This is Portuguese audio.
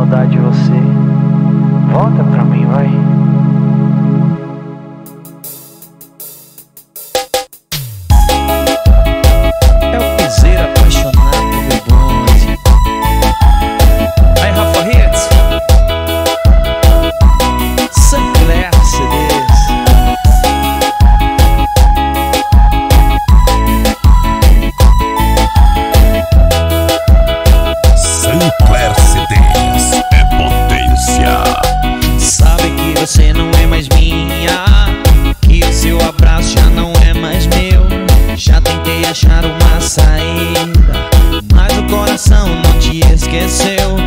saudade de você. Volta pra mim, vai. É o piseiro apaixonado do bonde. Aí, Rafa Hits, Sinclair CDs. Sinclair CDs é potência. Sabe que você não é mais minha, que o seu abraço já não é mais meu. Já tentei achar uma saída, mas o coração não te esqueceu.